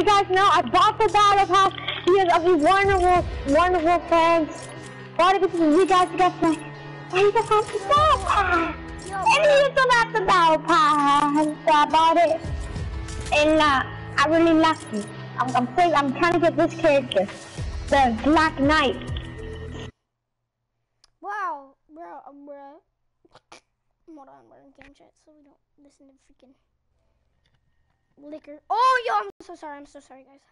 you guys know, I bought the battle pass because of these wonderful fans. Why because you guys got like, why you guys have the battle pass? And you still have the battle pass. So I bought it, and I really like it. I'm trying to get this character, the Black Knight. Wow, bro. Hold on, we're in game chat, so we don't listen to freaking liquor. Oh, yo, I'm so sorry, guys.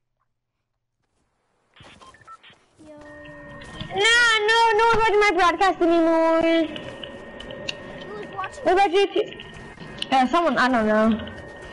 Yo. No one's watching my broadcast anymore. Who's watching? What about YouTube? Someone, I don't know.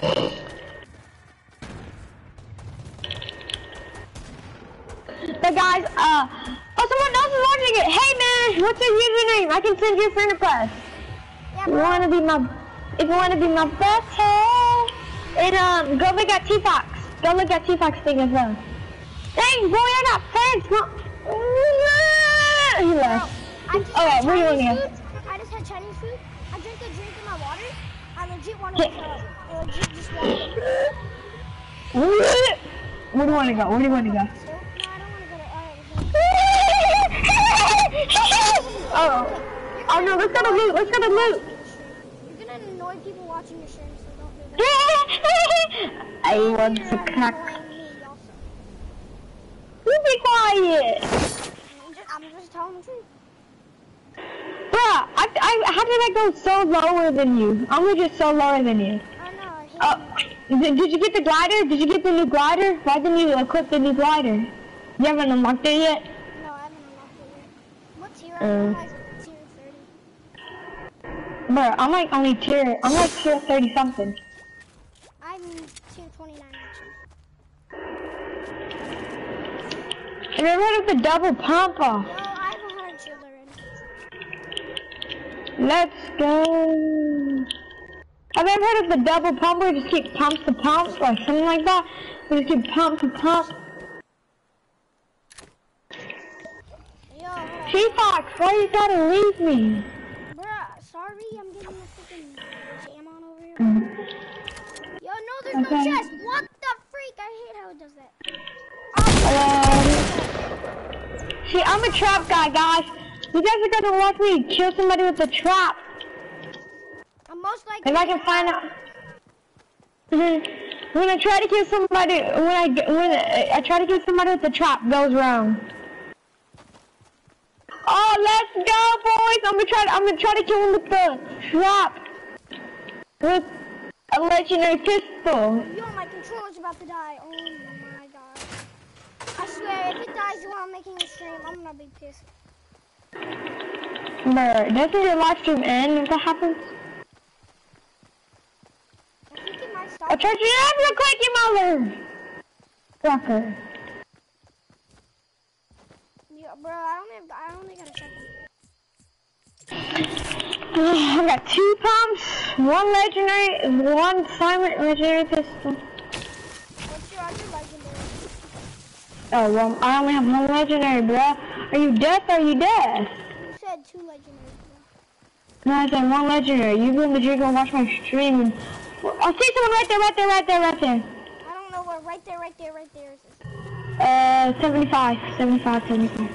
But guys, someone else is watching it. Hey man, what's your username? I can send you a friend request. Yeah, If you wanna be my best, hey. And go look at T-Fox. Go look at T-Fox thing as well. Dang boy, I got fans. He left. Alright, what do you want to get? I just had Chinese food. I drank a drink in my water. I legit want to throw up. I legit just want to. Where do you want to go? No, I don't want to go to. Oh no, let's go to loot. Let's go to loot. You're gonna annoy people watching your stream, so don't do that. I want to crack. You be quiet. I'm just telling the truth. Bruh, how did I go so lower than you? I'm just so lower than you. I know. Did you get the glider? Did you get the new glider? Why didn't you equip the new glider? You haven't unlocked it yet? No, I haven't unlocked it yet. What tier are you? I'm like tier 30. Bruh, I'm like only tier, I'm like tier 30 something. I'm tier 29 actually. Have you ever heard of the double pump off? Yo, I have 100 shield already. Let's go. Have you ever heard of the double pump where you just keep pump to pump or something like that? You just keep pump to pump. Yo, T-Fox, why you gotta leave me? bruh, sorry, I'm getting a freaking jam on over here. Yo, no, there's no chest. What the freak? I hate how it does that. See, I'm a trap guy, guys. You guys are gonna watch me kill somebody with a trap. I'm most likely. If I can find out. When I try to kill somebody, when I try to kill somebody with the trap, goes wrong. Oh, let's go, boys! I'm gonna try to kill him with the trap, with a legendary pistol. Yo, my controller's about to die. Oh my god! I swear, if it dies while I'm making a stream, I'm gonna be pissed. Bruh, doesn't your live stream end if that happens? I think it might stop. I'll charge you up real quick, you mother! Fucker. Yeah, bro, I only got a second. I got 2 pumps, 1 legendary, 1 silent legendary pistol. What's your other legendary? Oh, well, I only have 1 legendary, bruh. Are you deaf or are you deaf? You said 2 legendaries, bro. No, I said 1 legendary. You gonna watch my stream and... I see someone right there. I don't know where, right there is this. 75.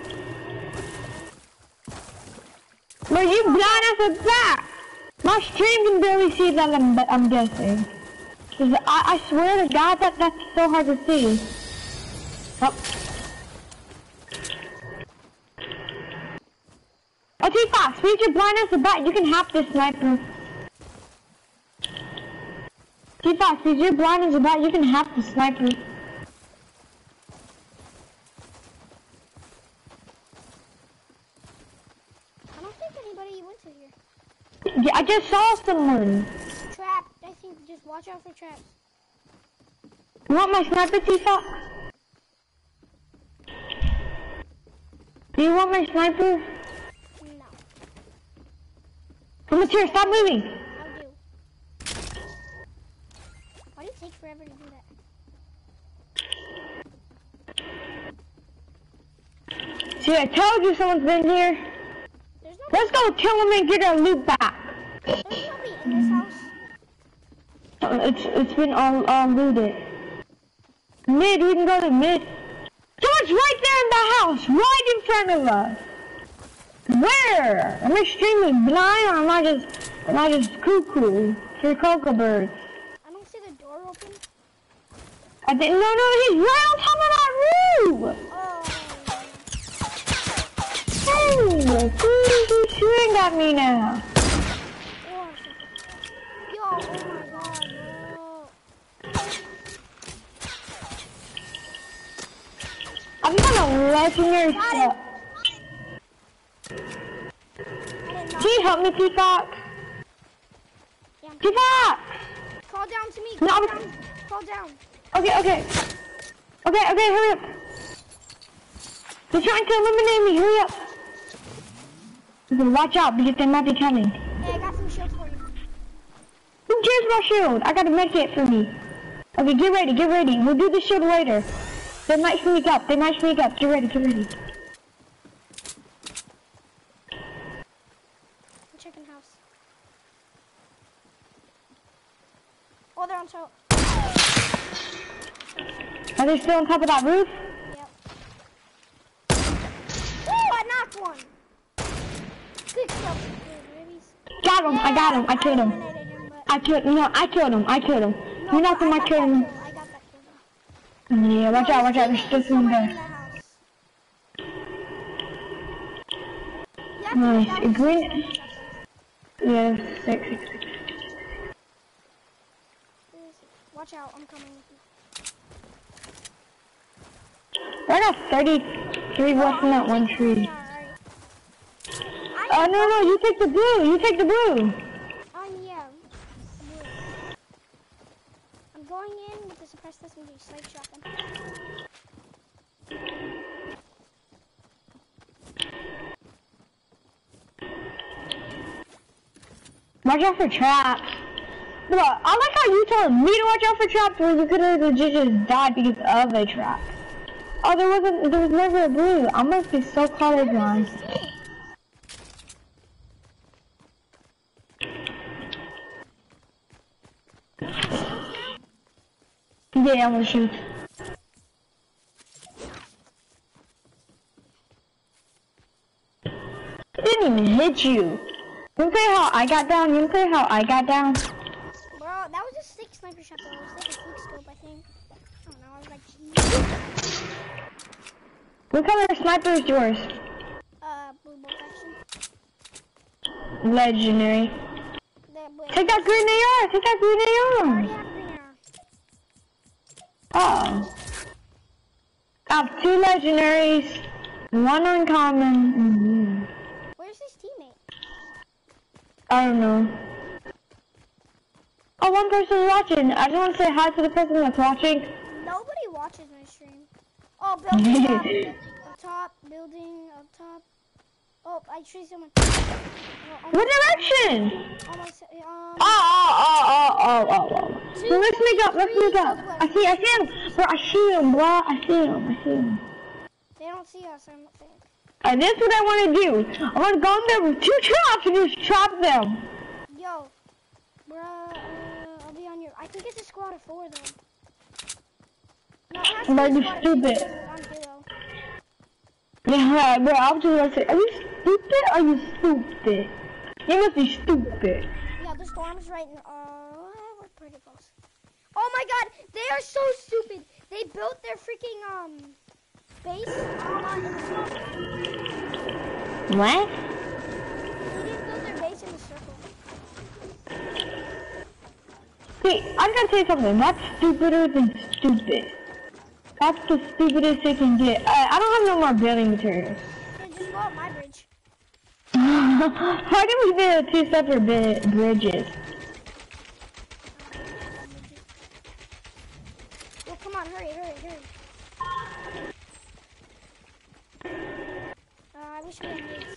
Bro, you blind as a bat! My stream can barely see that, I'm guessing. I swear to God, that's so hard to see. Oh. Oh, T-Fox, because you're blind as a bat, you can have this sniper. T-Fox, because you're blind as a bat, you can have the sniper. I don't think anybody went to here. Yeah, I just saw someone. Trap. I think just watch out for traps. You want my sniper, T-Fox? Do you want my sniper? No. Come here, stop moving. I'll do. Why do you take forever to do that? See, I told you someone's been here. Let's go kill him and get our loot back. There's nobody in this house. It's been all looted. Mid, we can go to mid. Someone's right there in the house, right in front of us. Where? Am I extremely blind or am I just cuckoo for cocoa birds? I don't see the door open. I didn't. No, he's right on top of that roof. Oh, he's shooting at me now. Yo, oh my god, bro. I'm gonna legendary stuff. Can you help me, Peacock? Yeah, Peacock! crawl down to me. No, Crawl down. Okay, hurry up. They're trying to eliminate me, hurry up. Okay, watch out, because they might be coming. Hey, I got some shields for you. Who cares about shield? I got a medkit for me. Okay, get ready. We'll do the shield later. They might sneak up. Get ready. Chicken house. Oh, they're on top. Are they still on top of that roof? Yep. Oh, I knocked one. Good kill. Got him. I got him. I killed him. eliminated him, but I killed him. I killed him. no, You knocked him. I got killed him. that kill. I got that kill though. Yeah, watch out. There's still someone Somewhere in there. the house. Yeah, Nice. Green. Yeah, six. Watch out, I'm coming with you. I got 33 left in that one tree. Oh, no, you take the blue. Yeah. I'm going in with the suppressed SMG, snipe shotgun. Watch out for traps. Bro, I like how you told me to watch out for traps when you could have legit just died because of a trap. Oh, there was never a blue. I must be so colorblind. Yeah, I'm gonna shoot. It didn't even hit you. You play how I got down? Bro, that was a sick sniper shot though. It was like a quick scope, I think. I don't know, I was like, geez. What color sniper is yours? Blue bolt action. Legendary. Take that green AR! I already have green arrow. Oh. I have 2 legendaries, 1 uncommon. Where's his teammate? I don't know. Oh, one person's watching. I just want to say hi to the person that's watching. Nobody watches my stream. Oh, building up top, building up top. Oh, I see someone. What direction? Almost, So let's meet up. I see him. Bro, I see him. They don't see us, I don't think. This is what I want to do. I want to go in there with 2 traps and just trap them. Yo, bruh, I'll be on your. I think it's a squad of 4 though. No, it has to be a squad of 2 stupid. because I'm Kilo. Yeah, bro, I was just gonna say, are you stupid? You must be stupid. Yeah, the storm's right in. We're pretty close. Oh my god, they are so stupid. They built their freaking base in the storm. What? They didn't build their base in the circle. Wait, I'm gonna say something. That's stupider than stupid. That's the stupidest they can get. I don't have no more building materials. Yeah, just go up my bridge. How did we build 2 separate bridges? Well, come on, hurry. I wish we had mates.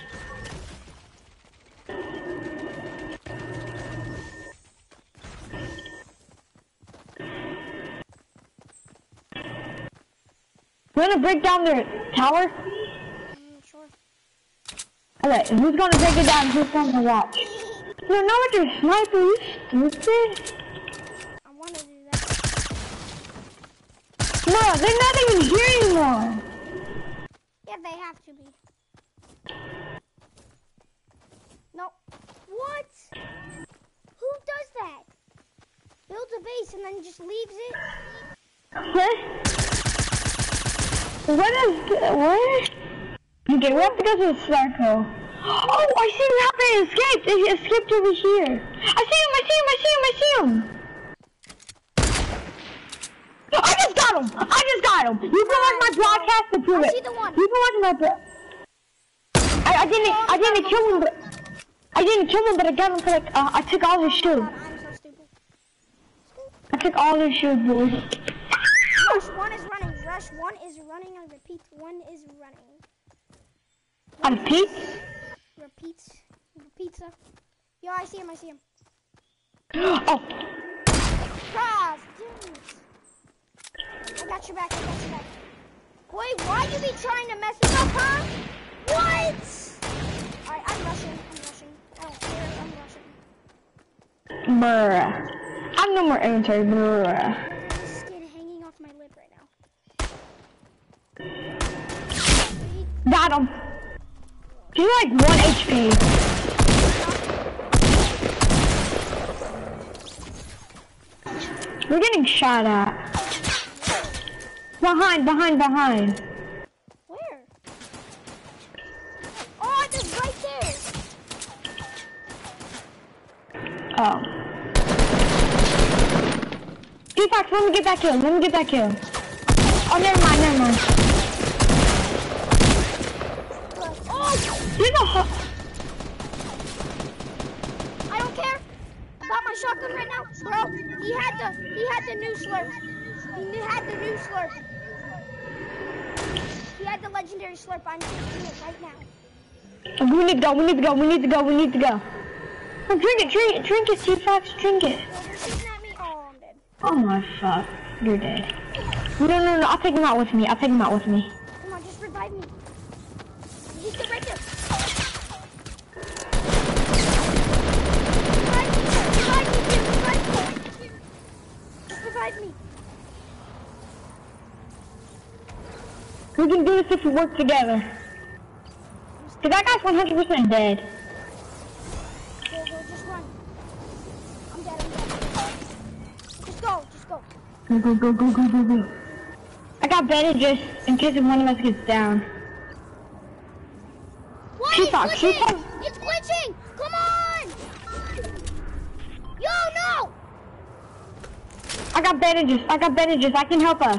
You wanna break down their tower? Sure. Okay, who's gonna break it down? Who's gonna watch? You know what your sniper, you stupid? I wanna do that. No, they're not even here anymore. Yeah, they have to be. No. What? Who does that? Builds a base and then just leaves it? What? What? Okay, we have to go to the circle. Oh, I see him how they escaped. They escaped over here. I see him. I just got him. You can watch my broadcast to prove I it. see the one. You can watch my I didn't kill him, but I got him for like, I took all his shoes. I'm so stupid. I took all his shoes, boys. Rush 1 is running. Rush 1 is running. I repeat, 1 is running. On Pete? Repeats. Yo, I see him. Oh. Cross, dude. I got your back. Wait, why you be trying to mess us up, huh? What? Alright, I'm rushing. I don't care, I'm rushing. Bruh. I'm no more inventory, bruh. There's skin hanging off my lip right now. Got him. He's like 1 HP. We're getting shot at. Behind. Where? Oh, it's right there. Oh. T-Fox, let me get that kill. Oh, never mind. Oh! There's a I don't care about my shotgun right now, bro. He had the new slurp. He had the legendary slurp. I'm taking it right now. We need to go. Oh, drink it, T-Fox, drink it. Well, they're shooting at me. Oh, I'm dead. Oh my fuck, you're dead. No, I'll take him out with me. Come on, just revive me. He's still right there. Revive me. We can do this if we work together. Cause that guy's 100% dead. Go, just run. I'm dead. Just go. Go. I got bandages in case if one of us gets down. What? T-Fox. It's glitching! Come on! Yo, no! I got bandages. I can help us.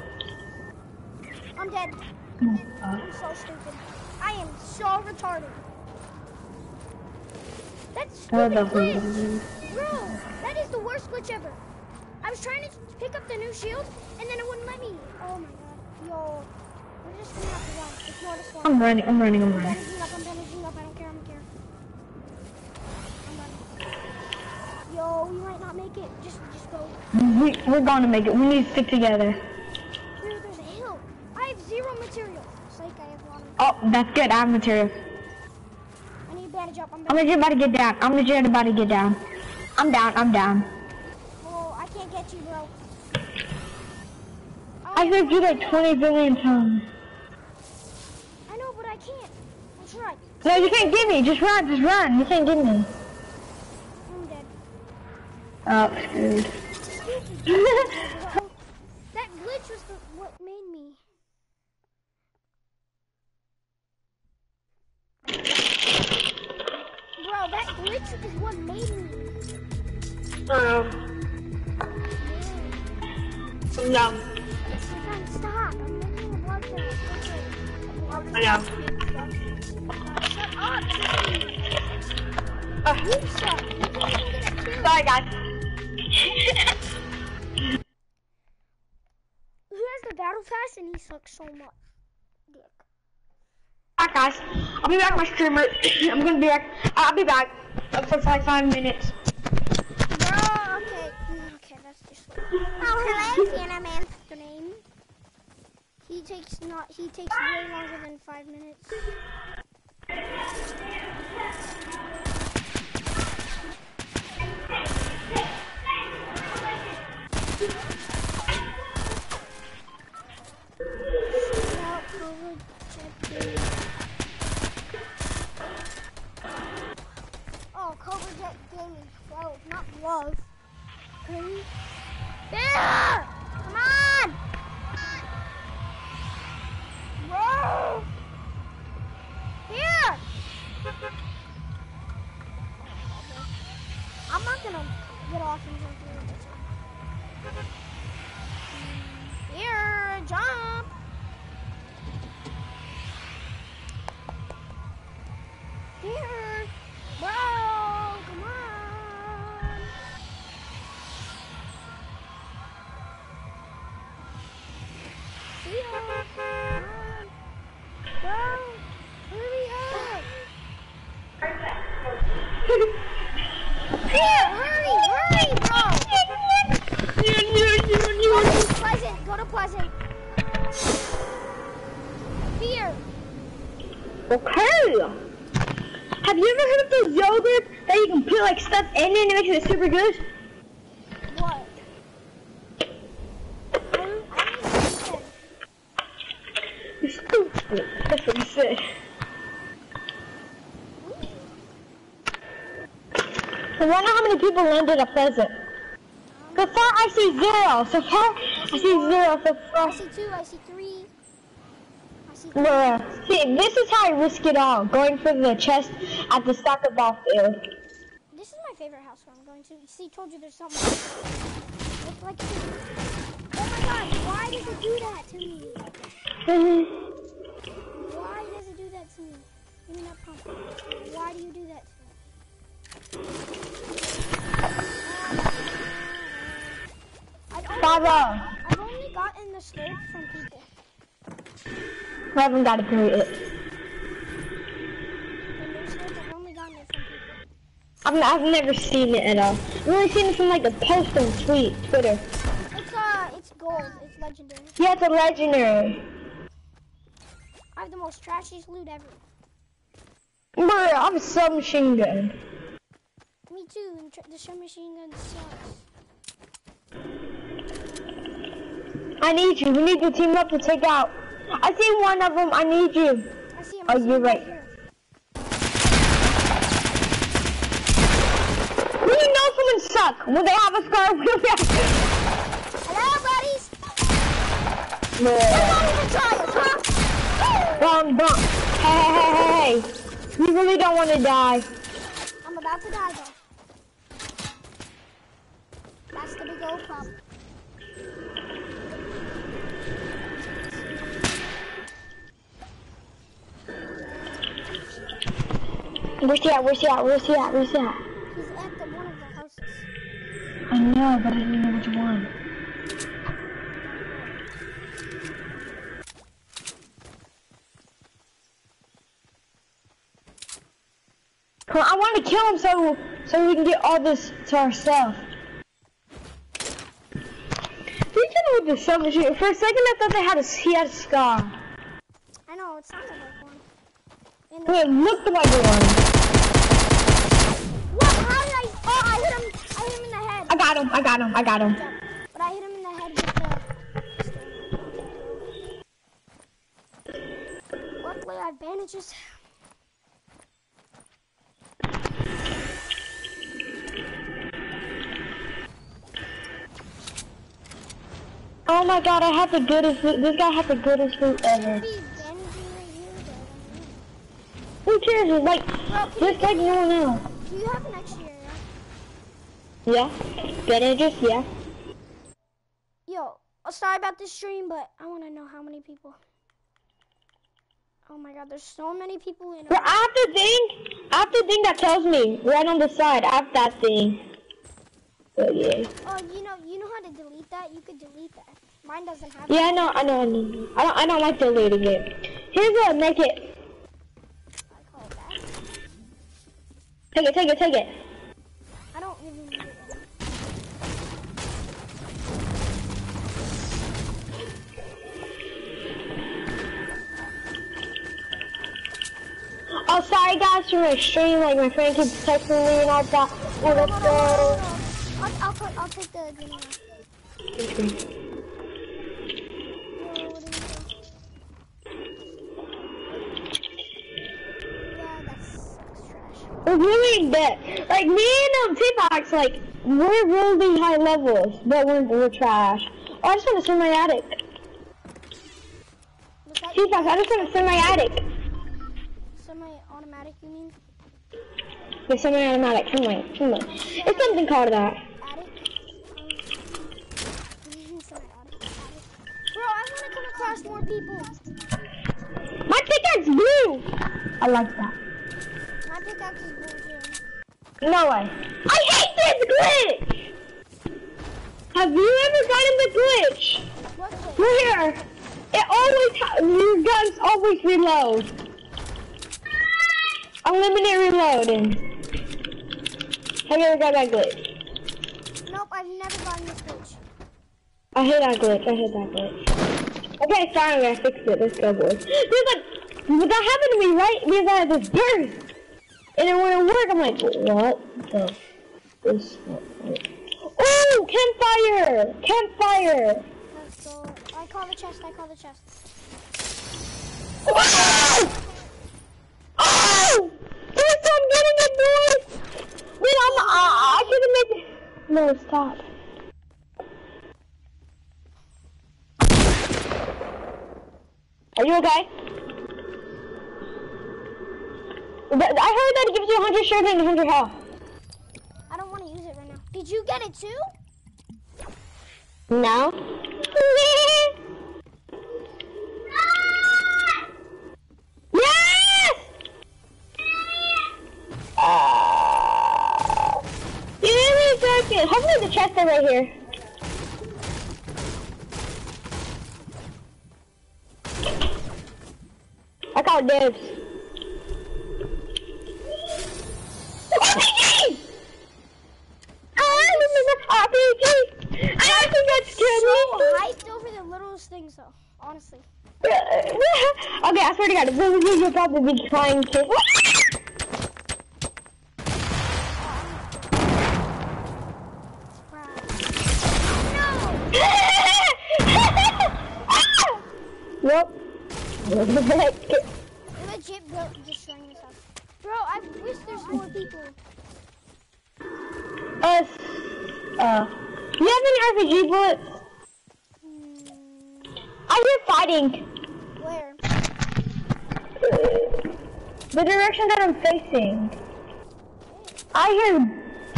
I'm dead. I'm so stupid. I am so retarded. That's stupid glitch. Bro, that is the worst glitch ever. I was trying to pick up the new shield, and then it wouldn't let me. Oh my god. Yo, we're just gonna have to run. It's more to swamp. I'm running. I'm bandaging up. I don't care. I'm running. Yo, we might not make it. Just go. We're gonna make it. We need to stick together. Dude, there's a hill. I have 0 material. It's like I have 1. Oh, that's good. I have materials. I need to bandage up. I'm legit about to get down. I'm down. Oh, I can't get you, bro. I saved you like 20 billion times. I know, but I can't. I tried. No, you can't get me. Just run. You can't get me. I'm dead. Oh, screwed. That glitch was what made me. Bro, that glitch is what made me. No. Stop. I'm making a blood cell. I know. Shut up. You suck. You can't even get a kill. Sorry, guys. He has the battle pass and he sucks so much. Dick. Alright, guys. I'll be back, my streamer. I'm gonna be back. I'll be back for 5 minutes. Bro, okay, that's just. Oh, hello, Piano Man. The name. He takes way longer than 5 minutes. Leo, come on. Bro, hurry up. Here, hurry, bro. Go to Pleasant. Here. Okay. Have you ever heard of those yogurt that you can put like stuff in it and it makes it super good? What? I need to You're stupid. That's what you said. I wonder how many people landed at Pleasant. So far I see 0. So far I see 0. So far. I see 2, I see 3. I see 3. Bruh. See, this is how I risk it all. Going for the chest at the soccer ball field. This is my favorite house where I'm going to. See, told you there's something. It's like, oh my god, why does it do that to me? Why does it do that to me? Give me that pump. Why do you do that to me? I've only gotten the slurp from people. I haven't got it through it. I've only gotten it from people. I've never seen it at all. I've only seen it from like a post on Twitter. It's gold. It's legendary. Yeah, it's a legendary. I have the most trashiest loot ever. Bruh, I have a submachine gun. Me too, and the submachine gun sucks. I need you. We need to team up to take out. I see one of them. I need you. I see him. Oh, you're right. When you know someone suck, when they have a scar, Hello, buddies. No. They're not even trying, huh? Bump. Hey. You really don't want to die. I'm about to die, though. That's the big old problem. Where's he at? He's at one of the houses. I know, but I didn't know which one. I want to kill him so we can get all this to ourselves. We did with the submachine. For a second, I thought he had a scar. I know, it sounded like one. It looked like one. What? How did I? Oh, I hit him in the head. I got him. But I hit him in the head with the... Luckily, I have bandages. Oh my god, I have the goodest loot. This guy has the goodest loot ever. Who cares? It's like, just like no one else. Do you have an extra area? Yeah. Bandages, yeah. Yo, sorry about this stream, but I want to know how many people. Oh my god, there's so many people in. Well, I have the thing that tells me right on the side. I have that thing. Oh yeah. Oh, you know how to delete that? You could delete that. Mine doesn't have. Yeah, I know. I don't like deleting it. Here's a make it. I call it that. Take it. I don't even need it. Oh, sorry guys for my stream. Like my friend keeps texting me and all that. Oh, let's go. I'll take the green one. We're really in debt. Like me and T-Box, like we're really high levels, but we're trash. Oh, I just want to send my attic. T-Box, I just want to send my attic. Semi-automatic, you mean? Yeah, semi-automatic. Come on. It's something called that. Bro, I want to come across more people. My pickaxe blue. I like that. My pickaxe is blue too. No way. I hate this glitch. Have you ever gotten the glitch? What glitch? We're here. It your guns always reload. Unlimited reloading. Have you ever got that glitch? Nope, I've never gotten this glitch. I hate that glitch. Okay, sorry, I fixed it. Let's go, boys. But that happened to me, right? Because I had this burst. And then when it worked, I'm like, what the? This. Oh, campfire! Let's go. I call the chest. Oh! Oh! Please stop getting it, boys! Wait, I should have made it. No, stop. Are you okay? I heard that it gives you 100 shield and 100 health. I don't want to use it right now. Did you get it too? No. Yes! Give me a second. Hopefully the chests are right here. I call dibs. RPG! I think that's so hyped over the littlest things though, honestly. Okay, I swear to God, you'll probably be trying to. Yep. You're legit destroying yourself. Bro, I wish there's more people. You have any RPG bullets? I hear fighting. Where? The direction that I'm facing. I hear.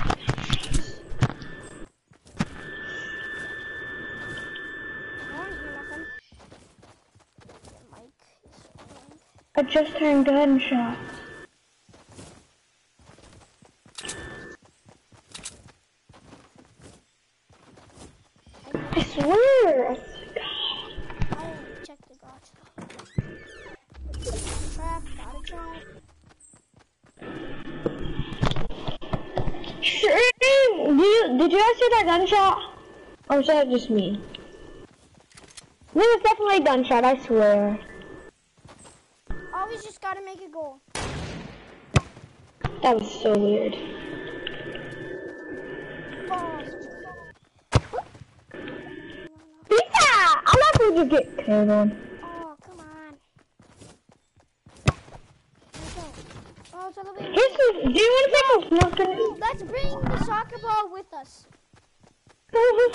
I just heard gunshots. I swear. I didn't check the garage. Got a trap. Sure. Did you guys hear that gunshot? Or was that just me? It was definitely a gunshot, I swear. Always just gotta make a goal. That was so weird. Pizza! I love when you get killed on. Oh, come on. Oh, it's elevator. Do you want to take a look? Let's bring the soccer ball with us. We're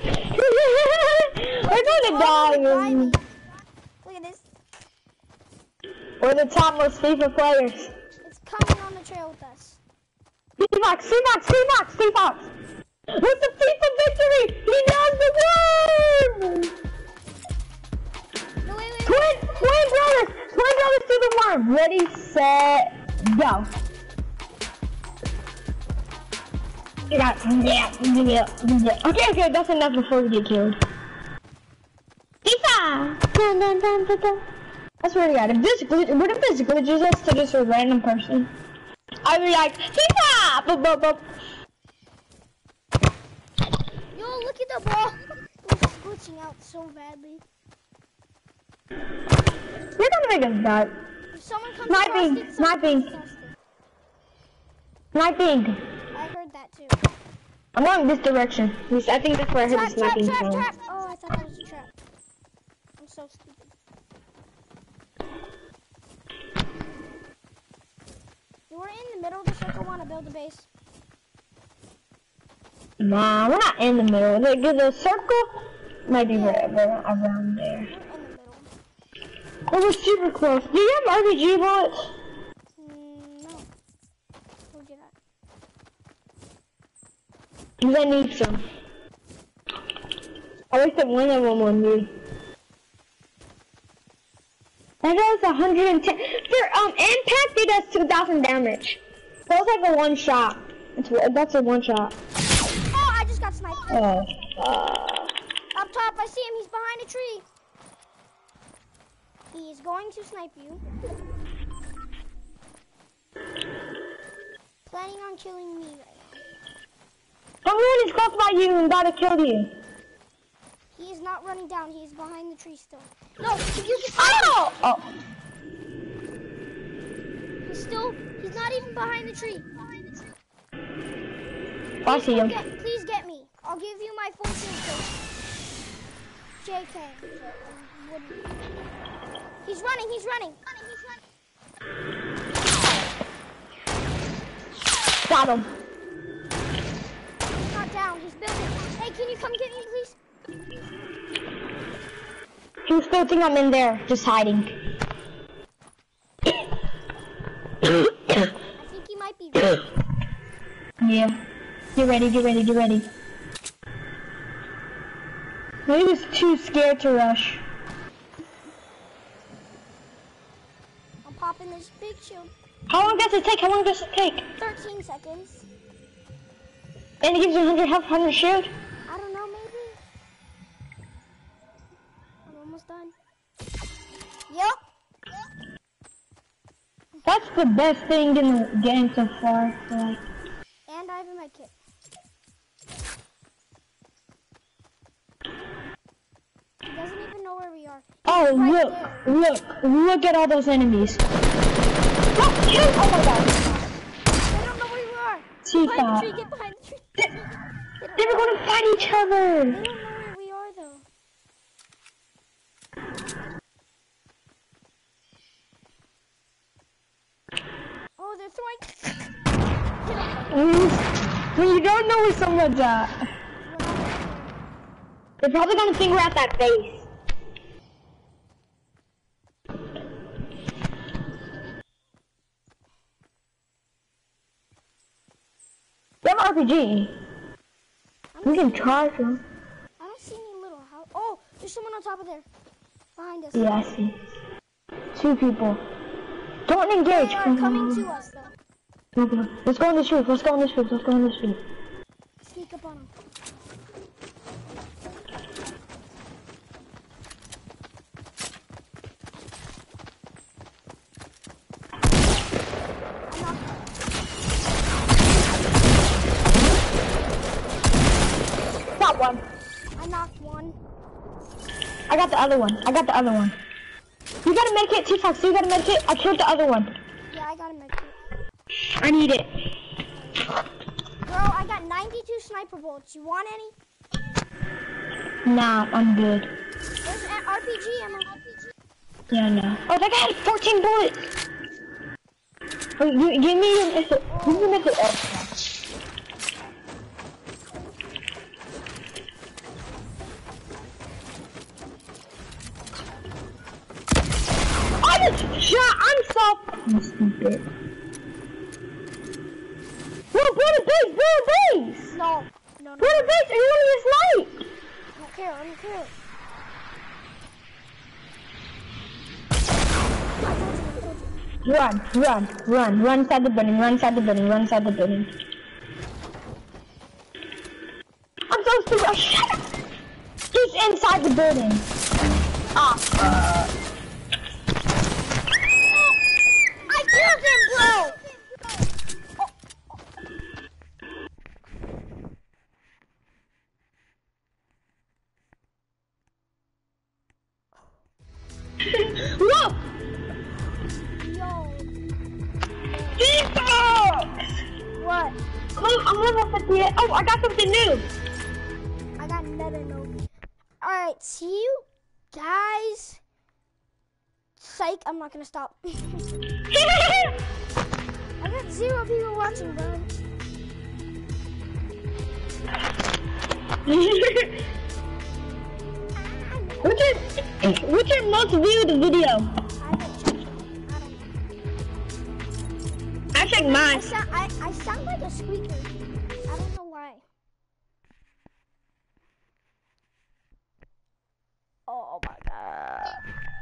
gonna die. Look at this. We're the top most FIFA players. It's coming on the trail with us. C-Box! With the FIFA victory! He knows the word! No, wait. Twin brothers to the worm. Ready, set, go. Yeah. Okay, that's enough before we get killed. FIFA! I swear to God, what if this glitches us to just a random person? I'd be like, FIFA! Yo, look at the ball. It's glitching out so badly. You're gonna make us die. If someone comes across it, Sniping. I heard that too. I'm going this direction. I think that's where I heard the sniping from. Trap. Oh, I thought that was a trap. I'm so stupid. We're in the middle of the circle. Want to build a base? Nah, we're not in the middle. The circle might be around there. We're in the middle. Oh, we're super close. Do you have RPG bullets? No. Where'd you get Because I need some. I wasted one of them on me. That does 110. For impact, it does 2,000 damage. That was like a one shot. That's a one shot. Oh, I just got sniped. Oh. Up top, I see him. He's behind a tree. He is going to snipe you. Planning on killing me right now. I'm really close by you and about to kill you. He is not running down. He is behind the tree still. No, you can Oh! Oh. He's not even behind the tree. I see him. Please get me. I'll give you my full shield. JK. He's running. Got him. He's not down. He's building. Hey, can you come get me, please? He was still think I'm in there, just hiding. I think he might be ready. Yeah. Get ready. He was too scared to rush. I'm popping this big shield. How long does it take? 13 seconds. And it gives you 100 health, 100 shield? I don't know, maybe. I'm almost done. Yep. That's the best thing in the game so far. Like. And I have a med kit. He doesn't even know where we are. Oh, Right look at all those enemies. Oh my god. They don't know where we are. Get behind the tree. They were going to fight each other. They don't know where we are, though. Oh, they're throwing. When you don't know where someone's at, they're probably going to think we're at that base. They have an RPG. We can charge them. I don't see any little house. Oh, there's someone on top of there. Behind us. Yeah, I see. 2 people. Don't engage. They are coming to us, though. Okay. Let's go on this roof. Let's go on this roof. Sneak up on them. Got one. I knocked one. I got the other one. You gotta make it, T-Fox. You gotta make it. I killed the other one. Yeah, I got a med kit. I need it. Bro, I got 92 sniper bullets. You want any? Nah, I'm good. There's an RPG ammo. Yeah, no. Oh, that guy had 14 bullets. Oh, give me your missile. Give me your missile. I'm so stupid. Bro, build a base! No. Build a base, or you want to get sniped! I don't care, I don't care. Run inside the building, I'm so stupid, oh, shut up! He's inside the building. I killed him, bro! Look! Yo. T-Fox! What? Look, I'm level 58. Oh, I got something new. I got another note. Alright, see you guys. Psych, I'm not gonna stop. I got 0 people watching, bro. What's your most viewed video? I haven't checked. I don't know. I checked mine. I sound like a squeaker. I don't know why. Oh my god.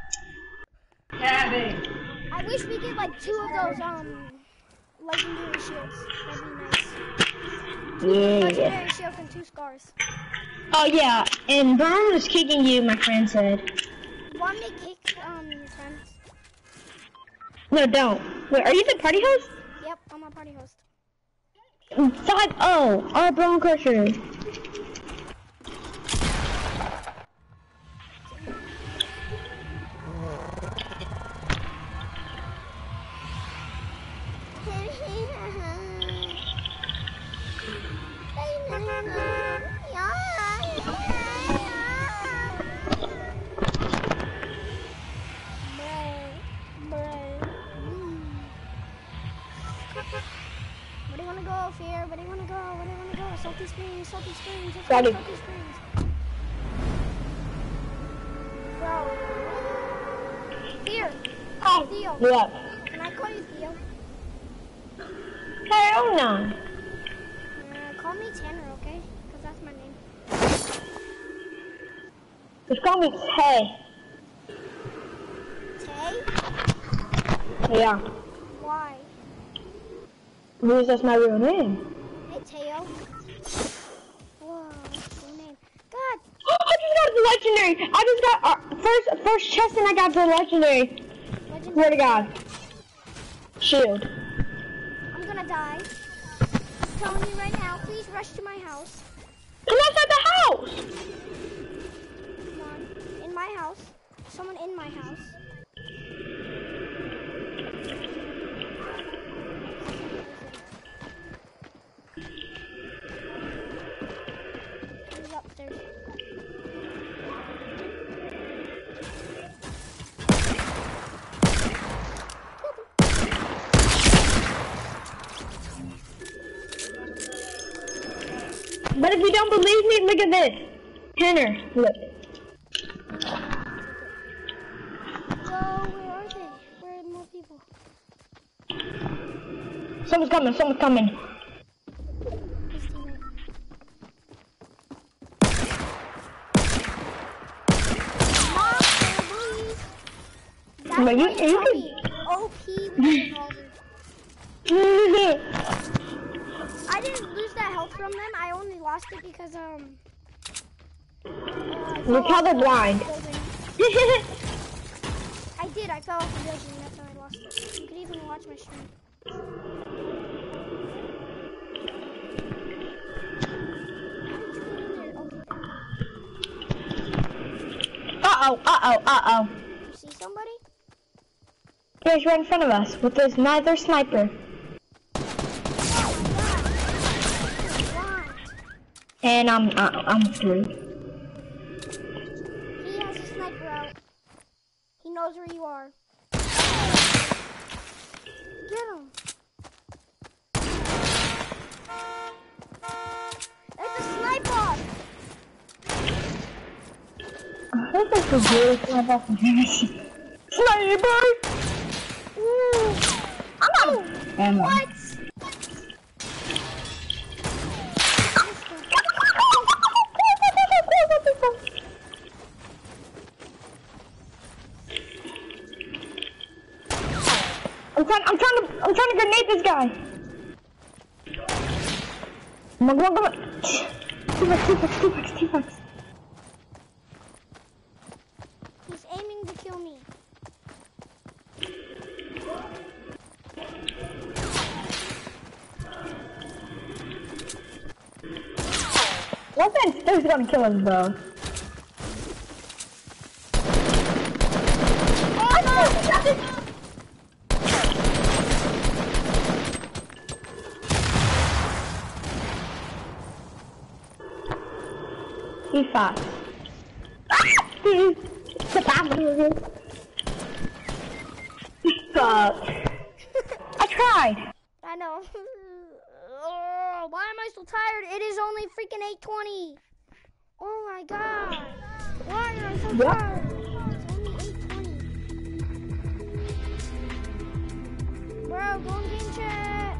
I wish we get like 2 of those legendary shields. That'd be nice. Yeah. Legendary shield and 2 scars. Oh yeah, and Vern was kicking you, my friend said. want me to kick your friends? No, don't. Wait, are you the party host? Yep, I'm a party host. 5-0, our Brown Crusher. Where do you wanna go, Fear? Where do you wanna go? Where do you wanna go? Salty Springs, Salty Springs, let's go Ready. to Salty Springs. Bro. Fear. Oh, Theo. yeah. Can I call you Theo? Hell no. Call me Tanner, okay? Because that's my name. Just call me Tay. Tay? Yeah. Why? Because that's my real name. Hey, Teo. Whoa, that's your name. God. I just got the legendary. I just got first chest and I got the legendary. Legendary. Swear to God. Shield. I'm gonna die. I'm telling you right now, please rush to my house. Come outside the house. Come on. In my house. Someone in my house. He's upstairs. But if you don't believe me, look at this. Tanner, look. Whoa, where are they? Where are more people? Someone's coming, someone's coming. His teammate. Monster, please. That's But you why you can- call me OP with the revolver. I didn't lose that health from them. I only lost it because We're colorblind. I did. I fell off the building. That's how I lost it. You could even watch my stream. Uh-oh. You see somebody? Yeah, he's right in front of us with this neither sniper. And I'm through. He has a sniper out. He knows where you are. Get him. There's a sniper. This is really clever. Sniper! Ooh. Oh! Ammo. What? I'm trying to grenade this guy. Come on. T-Rex. He's aiming to kill me. Nothing. He's gonna kill us, bro. Oh no! He's fast. Suck. I tried. I know. Oh, why am I so tired? It is only freaking 8:20. Oh my god. Why am I so Yep. tired? It's only 8:20. Bro, go in game chat.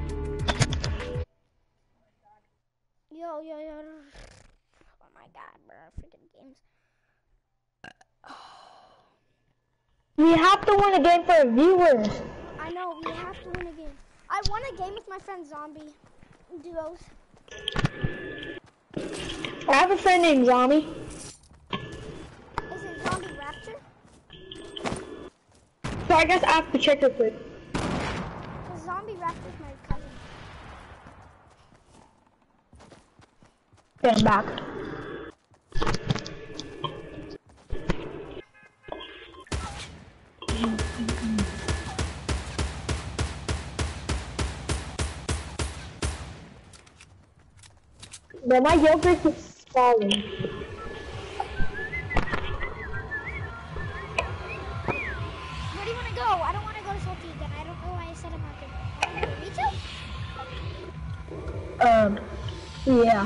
Yo. Oh my god, bro. Freaking games. We have to win a game for our viewers. I know, we have to win a game. I won a game with my friend Zombie. Duos. I have a friend named Zombie. Is it Zombie Raptor? So I guess I have to check real quick. The zombie raptor's my cousin. Okay, I'm back. But my yogurt is falling. Where do you want to go? I don't want to go to Salty again. I don't know why I said I'm not good. Want to go retail? Yeah.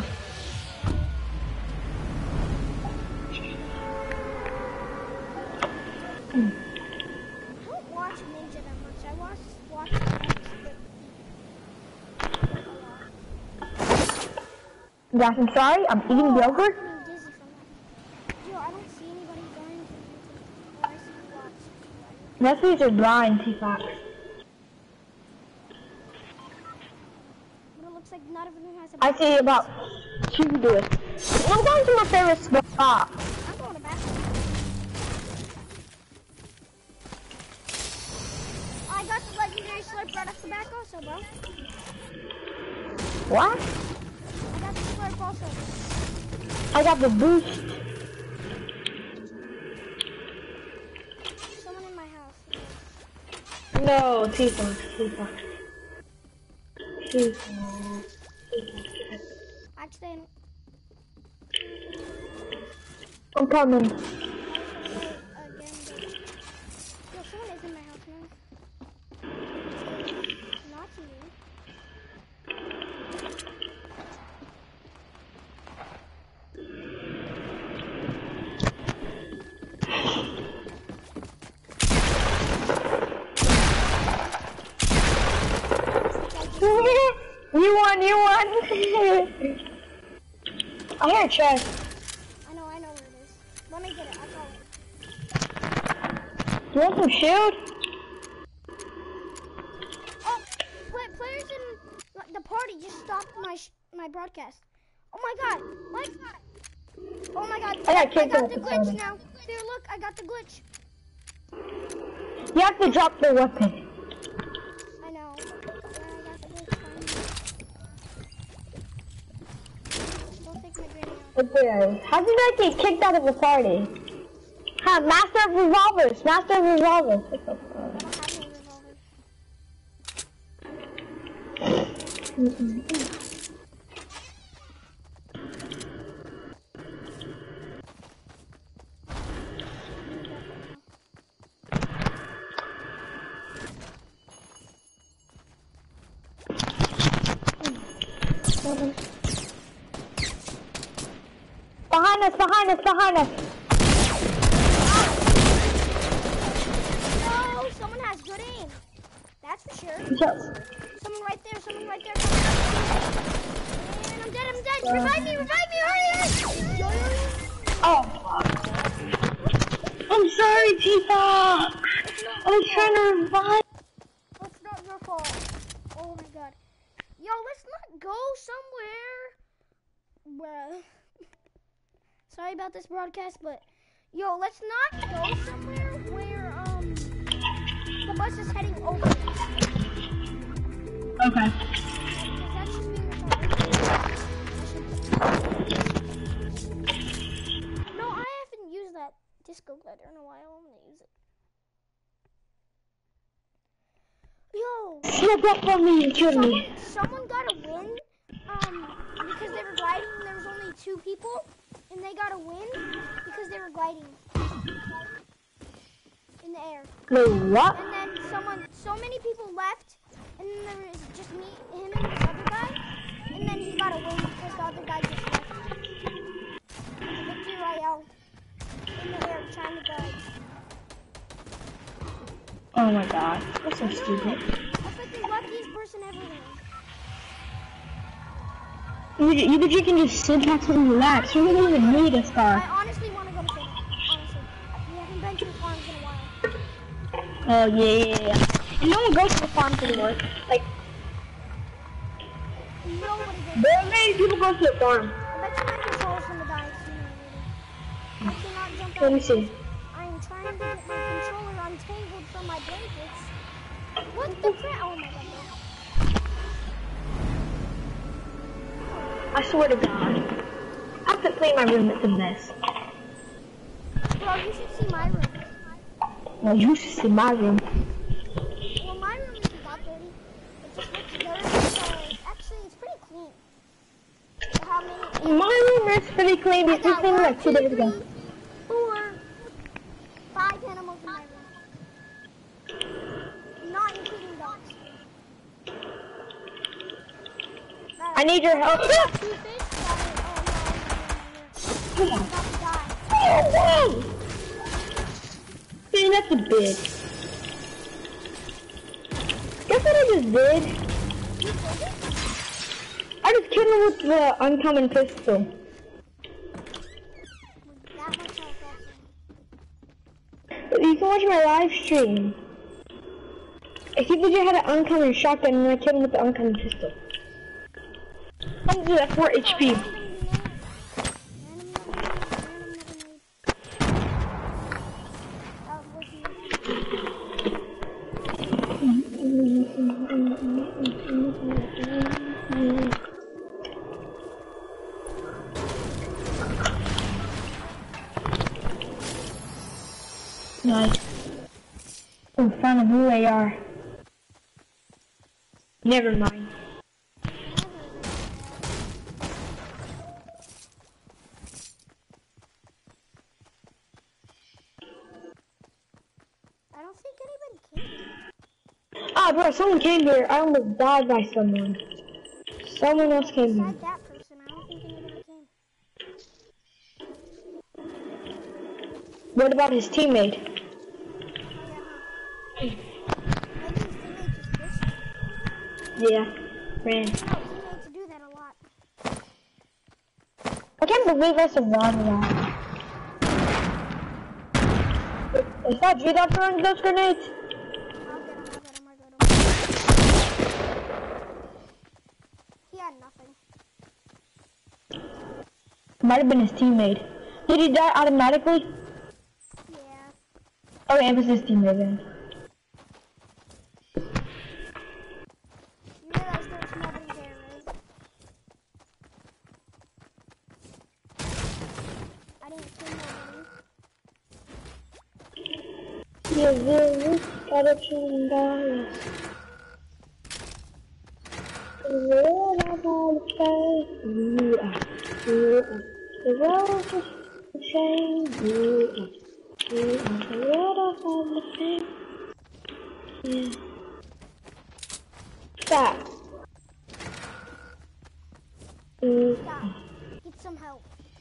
I don't watch Ninja that much. I watch X, but Guys, I'm sorry, I'm eating yogurt. I'm getting dizzy from that. Yo, I don't see anybody going to Ninja. Oh, I see lots. That's because you're blind, T-Fox. But it looks like none of them has a I see about 2 doing. I'm going to my favorite spot. I'm going to bathroom. I got the legendary slurp right off the back also, bro. What? I got the slurp also. I got the boost. Someone in my house. No, T-Fox, T-Fox. T-Fox. Actually, I'm coming. again, yo, someone is in my house now. Not you. You won, you won. I hear a chest. I know where it is. Let me get it. I'll call it. You want some shield? Oh, players in the party just stopped my broadcast. Oh my god! What? Oh my god! I got kicked the off the glitch party. now. There, look! I got the glitch. You have to drop the weapon. I know. Yeah, I got the glitch. Don't take my granny out. Okay. How did I get kicked out of the party? Huh, Master of Revolvers! Master of Revolvers! I don't have no revolver. Behind us, behind us, behind us! No, someone has good aim. That's for sure. Someone right there, someone right there. And I'm dead, I'm dead. Revive me, hurry! Oh. I'm sorry, T-Fox. I was trying to revive. It's not your fault. Oh my god. Yo, let's not go somewhere. Bruh. Sorry about this broadcast, but yo, let's not go somewhere where the bus is heading over. Okay. That's just being retarded. No, I haven't used that disco glider in a while. I'm gonna use it. Yo, Sneak up on me and kill me. someone got a win. Because they were gliding and there was only 2 people. And they got a win because they were gliding in the air. Wait, what? And then so many people left, and then there was just me, him, and this other guy. And then he got a win because the other guy just left. Victory Royale in the air trying to glide. Oh my god, that's so stupid. That's like the luckiest person ever there. You can just sit back and relax. You don't even need a I star. honestly want to go to Finland. Honestly. We haven't been to the farms in a while. Oh, yeah. And no one goes to the farms anymore. Like, Nobody goes. very many people go to the farm. I bet you my controller's gonna die sooner or later. I cannot jump out. Let me see. I am trying to get my controller untangled from my blankets. What the crap? Oh my god. I swear to God. I have to clean my room, it's a mess. Bro, you should see my room. Well, you should see my room. Well, my room isn't that dirty. It just looks dirty, so actually it's pretty clean. How many? My room is pretty clean. We just cleaned like 2 days ago. 4, 5 animals in my room. Not including dogs. I need your help. 2 fish? Oh no, I'm about to die. Oh, wow! Man, that's a big. Guess what I just did? I just killed him with the uncommon pistol. That much health also. You can watch my live stream. I see that you had an uncommon shotgun and I killed him with the uncommon pistol. I'm gonna do that 4 HP. Nice. Oh, found a blue AR. Never mind. I don't think anybody came. Ah, bro, someone came here. I almost died by someone. Someone else came here. Besides that person, I don't think anybody came. What about his teammate? Maybe his teammates just pushed him. Yeah, ran. No, teammates do that a lot. I can't believe I survived that. Is that you that throwing those grenades? I'll get him. He had nothing. Might have been his teammate. Did he die automatically? Yeah. Oh, yeah, it was his teammate then. You realize there's nobody there, right? I didn't see nobody. Yeah, this got a $2 million. What about you? The world is a shame. You are the Lord of all the things. Yeah. Stop. Stop. Get some help.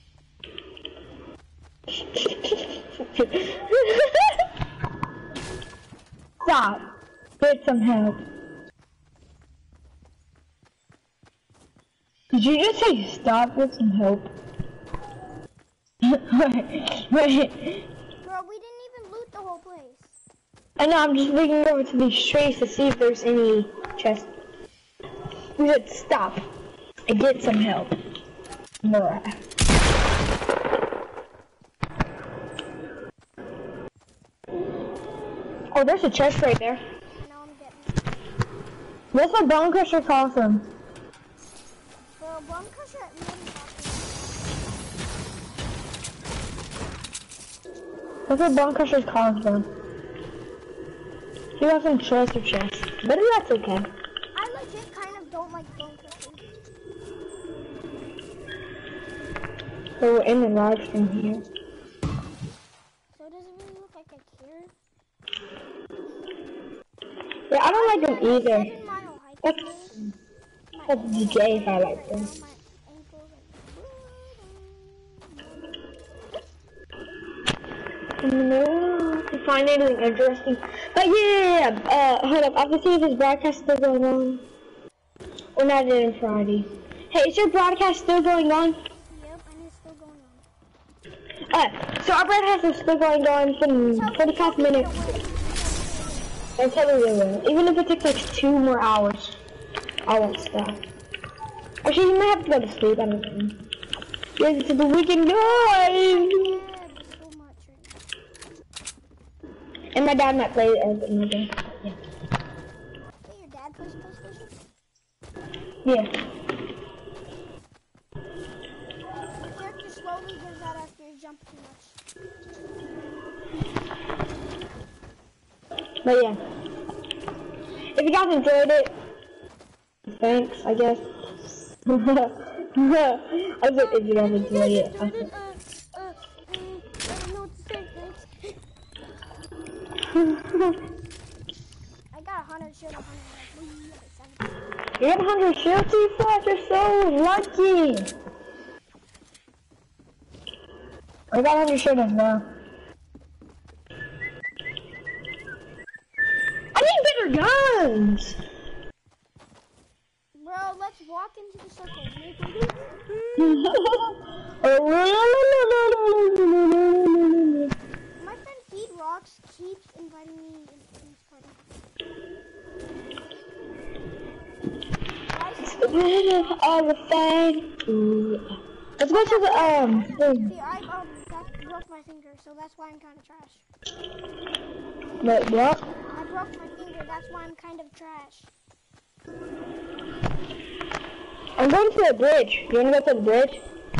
Stop. Get some help. Did you just say stop? Get some help. Wait. Bro, we didn't even loot the whole place. I know, I'm just looking over to these trees to see if there's any chests. You said stop and get some help. Nora. Oh, there's a chest right there. I know I'm getting. What's the bone crusher call from? Bro, bone crusher at me. What's the bone crusher's call from? He got some treasure chest, but that's okay. I legit kind of don't like bone crushers. So we're in the live stream here. So does it really look like I care? Yeah, I don't like them either. 7 mile hike. That's gay if I like them. No, to find anything interesting. But yeah, hold up. I have to see if his broadcast is still going on. We're not in Friday. Hey, is your broadcast still going on? Yep, and it's still going on. So our broadcast is still going on for 45 minutes. Until we will. Even if it takes like 2 more hours, I won't stop. Actually, you might have to go to sleep. I don't know. Yes, it's the weekend noise. So much right now. And my dad might play it. My dad. Yeah. Hey, your dad plays PlayStation? Yeah. Your character slowly gives out after you jump too much. But yeah. If you guys enjoyed it, thanks, I guess. I said if you guys enjoyed it. I don't know what to say, thanks. I got 100 shield, 100. You got 100 shield, T-Flash? You're so lucky! I got 100 shield as well. I need better guns! Bro, let's walk into the circle. My friend Feed Rocks keeps inviting me into his party. All the thing. Let's go to the thing. See, I broke my finger, so that's why I'm kind of trash. Wait, what? I broke my finger, that's why I'm kind of trash. I'm going to the bridge. You wanna go to the bridge?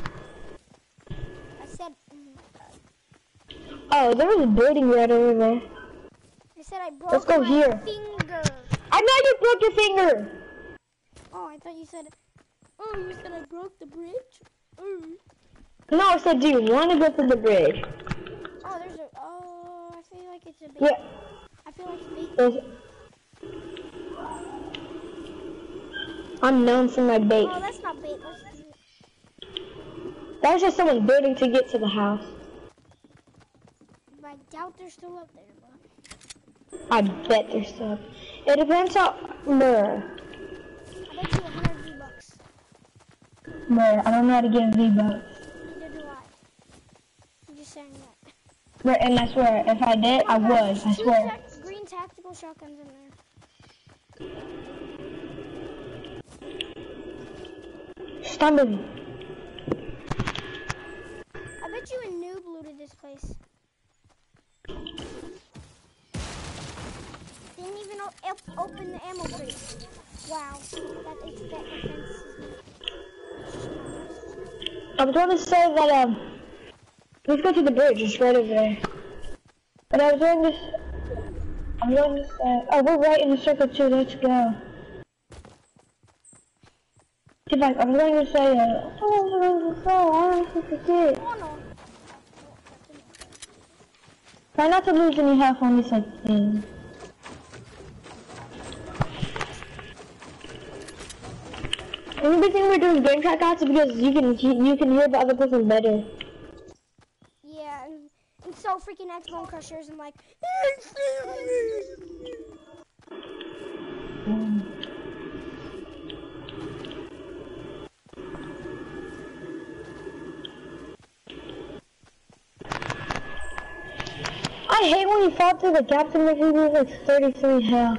I said, oh my god. Oh, there was a building right over there. I said I broke Let's go my here. finger. I know you broke your finger. Oh, I thought you said, oh, you said I broke the bridge? No, I said, do you want to go to the bridge? Oh, there's a, oh, I feel like it's a bait. Yeah. I feel like it's bait. I'm known for my bait. Oh, that's not bait, let's do it. That was just someone building to get to the house. I doubt they're still up there, but. I bet there's stuff. It depends on Mur. I bet you 100 V-Bucks. Mur, I don't know how to get V-Bucks. Neither do I. I'm just saying that. Mur, and I swear, if I did, I would. I swear. Green tactical shotguns in there. Stumbling. I bet you a noob looted this place. Didn't even open the ammo crate. Wow, that offenses me. I was going to say that, let's go to the bridge, it's right over there. But I'm going to say, oh, we're right in the circle too, let's go. In fact, I'm going to say, I don't forget. Oh no. Try not to lose any health on this thing. The only thing we're doing game chat guys is because you can hear the other person better. Yeah, and so freaking X-Bone Crushers and like. I hate when you fall through the gaps and make you lose like 33 health.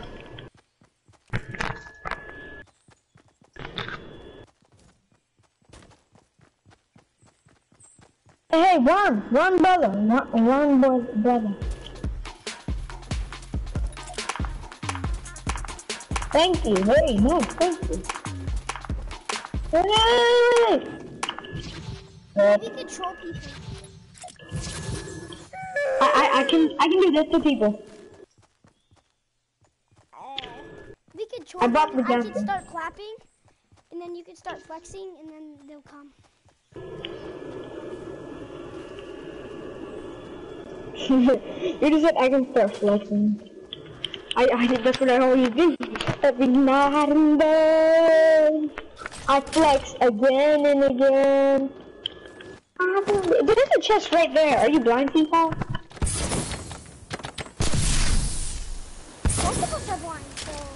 Hey, run, brother, run, brother. Thank you, very nice, thank you. Hey! Maybe control people. I can do this to people. We could try. I bought the I can gun. start clapping, and then you can start flexing, and then they'll come. You just said I can start flexing. I did that's what I always do. Every night and day, I flex again and again. There's a chest right there. Are you blind, people? Most of us are blind,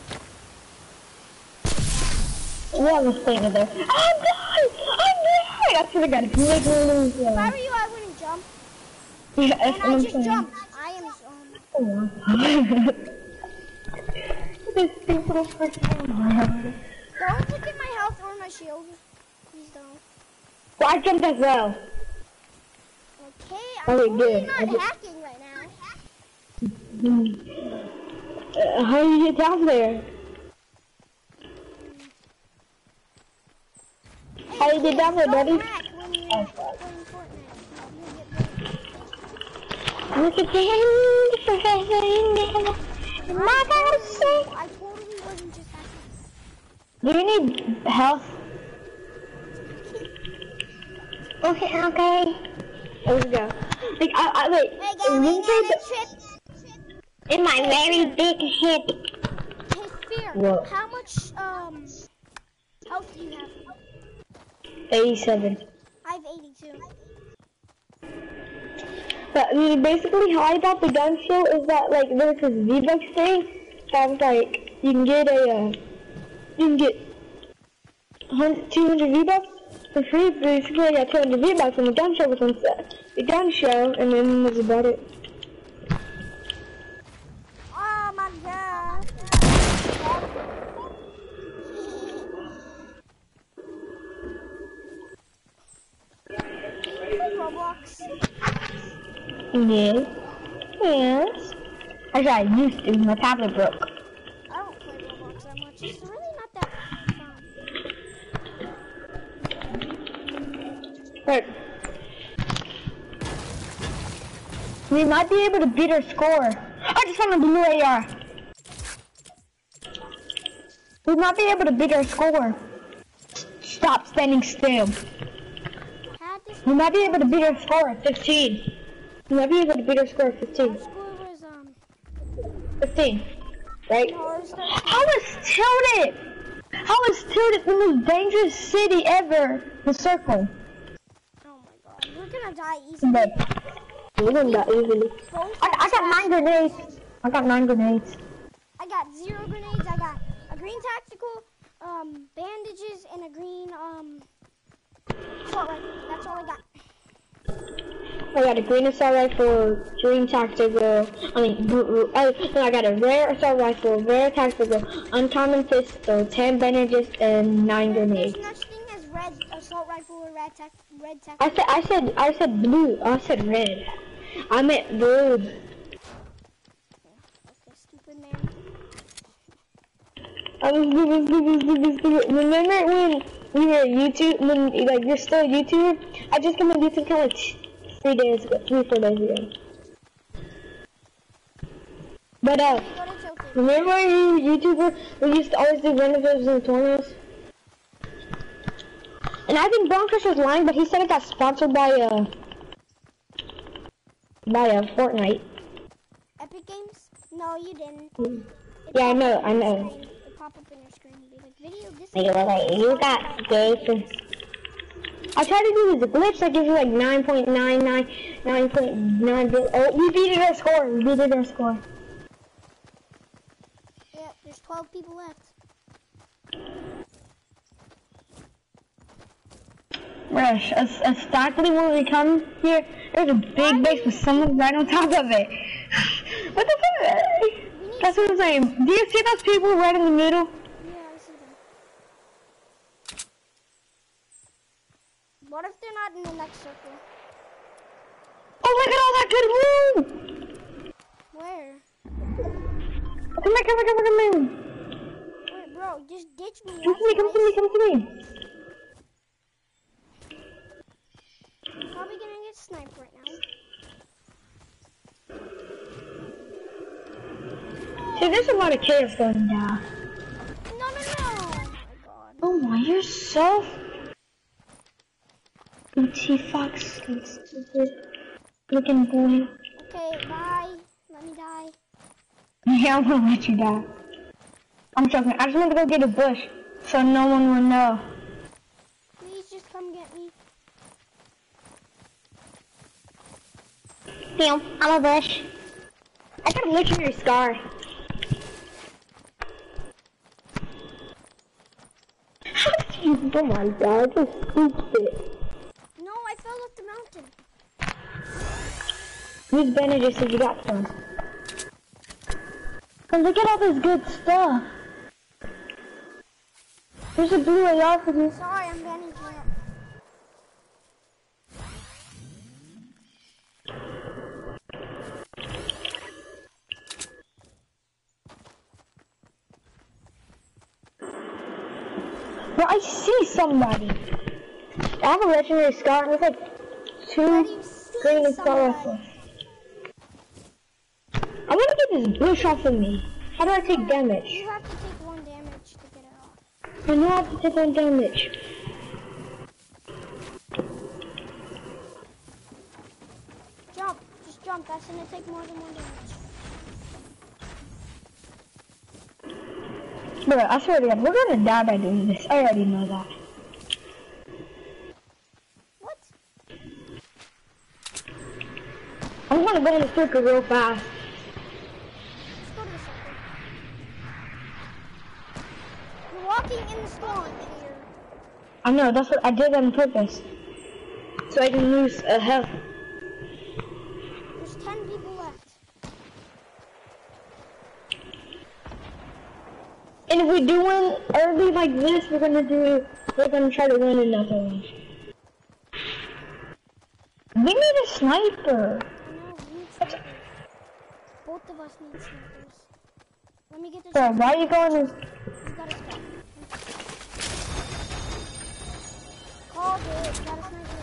so. Yeah, I was staying there. I'm blind! I swear to God, if you make me lose, If I were you, I wouldn't jump. yeah, And I just jumped. I am This people are freaking hard. Don't look at my health or my shield. Please don't. Well, I jumped as well. Okay, Oh, I'm we totally did. not hacking right now. How do you get down there? How do you get down there, buddy? Don't hack when you're playing Fortnite. Look at him, Professor Indiana. My house. I totally wasn't just hacking. Do you need health? Okay, okay. There we go. Like, wait. Hey, going on a trip. In my very big head. Hey, Fear. What? How much health do you have? 87. I have 82. But I mean, basically, how I got the gun show is that like there's this V-Bucks thing that was like you can get 200 V-Bucks for free. Basically, I got 200 V-Bucks and the gun show was on the gun show, and then that's about it. Oh my god. Roblox. Yes. Yes. Actually, I used to. My tablet broke. I don't play Roblox that much. It's really not that fun. But we might be able to beat our score. I just found a blue AR. We might be able to beat our score. Stop standing still. We might be able to beat our score at 15. We might be able to beat our score at 15. Our score was 15, right? no, it was 13. How is Tilted? How is Tilted the most dangerous city ever? The circle. Oh my god. We're gonna die easily. But we're gonna die easily. Both I got 9 grenades. I got 9 grenades. I got 0 grenades. I got a green tactical, bandages, and a green, assault rifle. That's all I got. I got a green assault rifle, green tactical, I got a rare assault rifle, rare tactical, uncommon pistol, 10 bandages, and 9 grenades. There's no such thing as red assault rifle or red tactical. I said blue. I said red. I meant blue. Okay, stupid man. Remember when you were YouTube, when like you're still a YouTuber? I just came on YouTube kind of like 3 days ago, 3 or 4 days ago. But remember when you were a YouTuber, we used to always do random videos in the tornadoes? And I think Broncos was lying, but he said it got sponsored by Fortnite. Epic Games? No, you didn't. Yeah, I know. It pop up in your screen and be like, video this. You got gay. I tried to do this glitch that gives you like 9.999.9. Oh, we beat our score. Yeah, there's 12 people left. Rush, exactly when we come here, there's a big base with someone right on top of it. What the fuck? That's what I'm saying. Do you see those people right in the middle? Yeah, I see them. What if they're not in the next circle? Oh, look at all that good loot! Where? Come here. Wait, bro, just ditch me. Come to me. Probably gonna get sniped right now. See, there's a lot of chaos going down. No. Oh my god. Oh my, you're so... T Fox, stupid looking boy. Okay, bye. Let me die. Yeah, I'm gonna let you die. I'm joking. I just want to go get a bush so no one will know. Please just come get me. Damn, I'm a bush. I got a legendary scar. How did you? Oh my god, you're stupid. No, I fell off the mountain. Use bandages if you got some. Cause look at all this good stuff. There's a blue AR for you. Sorry, I'm bandaging it. Bro, I see somebody. I have a legendary scar and it's like How do 2 you see green and somebody? colorful. I want to get this bush off of me. How do I take damage? You have to take 1 damage to get it off. I know I have to take 1 damage. Jump. Just jump. That's gonna take more than 1 damage. Bro, I swear to God, we're gonna die by doing this. I already know that. What? I'm gonna go in the circle real fast. Let's go to the circle. You're walking in the storm here. I know, that's what I did on purpose. So I can lose a health. There's 10 people left. And if we do win early like this, we're gonna try to win another one. We need a sniper. I know, we need snipers. Both of us need snipers. Let me get this. Bro, why are you going in? You got a sniper. Called it. Got a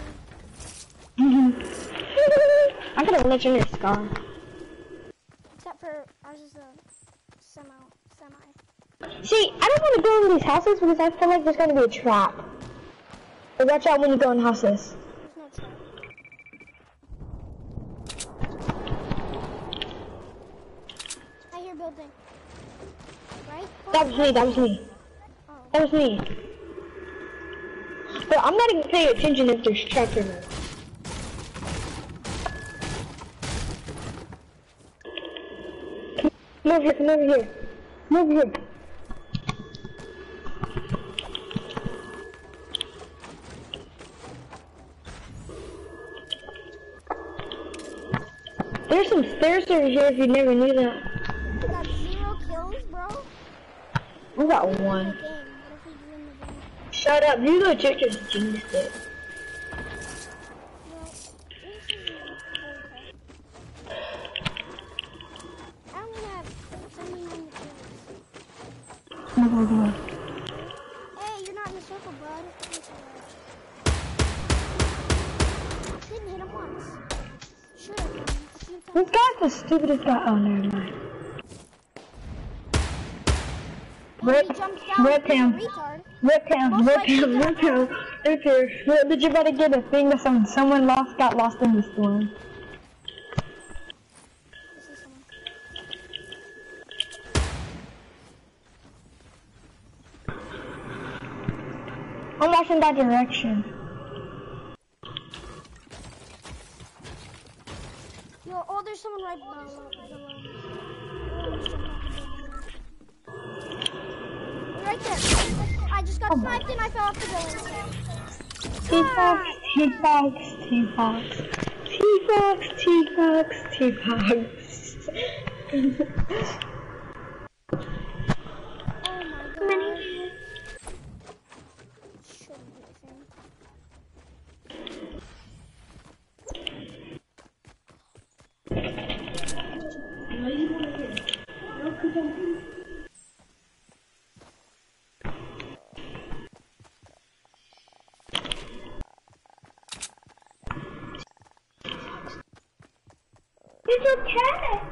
sniper. I got a legendary scar. Except for ours is a semi. See, I don't want to go in these houses because I feel like there's gonna be a trap. So watch out when you go in houses. There's no trap. I hear building. Right? That was me, that was me. Oh. That was me. But I'm not even paying attention if there's traps or not. Come over here, come over here. Come over here. There's some stairs over here if you never knew that. You got 0 kills, bro? I got What 1. if we win the game? Shut up, you legit just jinxed it. Well, this is okay. I only have 79 kills. Hey, you're not in the circle, bud. Didn't hit him once. Should have hit him a few times. This guy's the stupidest guy. Oh, never mind. He jumps down Rip like a him. retard. Rip him, Most rip likely him, gonna rip him, rip him. Did you better get a thing that someone got lost in the storm? This is someone. I'm watching that direction. Yo, oh, there's someone right below. Right there. I just got sniped and I fell off the building. T-Fox, T-Fox, T-Fox. T-Fox, T-Fox, T-Fox. Oh my god. Shouldn't be a thing. It's a cat.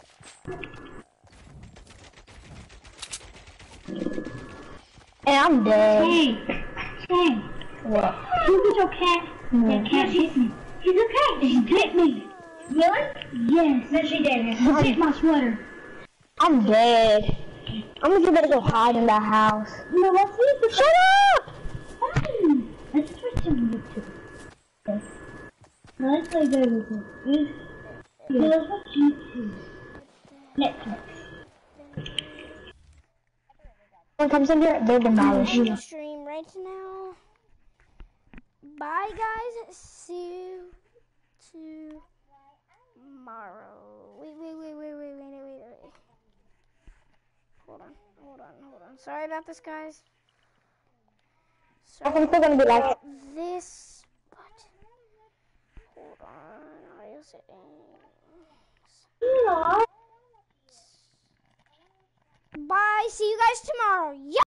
And I'm dead. Hey, What? who's your cat? That cat hit me. She's okay. She bit me. Really? Yes. No, she didn't. She bit my sweater. I'm dead. I'm just gonna go hide in that house. No, let's see if it's... Shut up! Fine. Let's switch to YouTube. Okay. Now let's play good with it. Let's watch YouTube. Netflix. When it comes in here, they're demolished. I'm gonna stream right now. Bye, guys. See you tomorrow. Wait. Hold on. Sorry about this, guys. Sorry I'm still gonna be like, about this, but hold on. Audio settings. Bye. See you guys tomorrow. Yeah.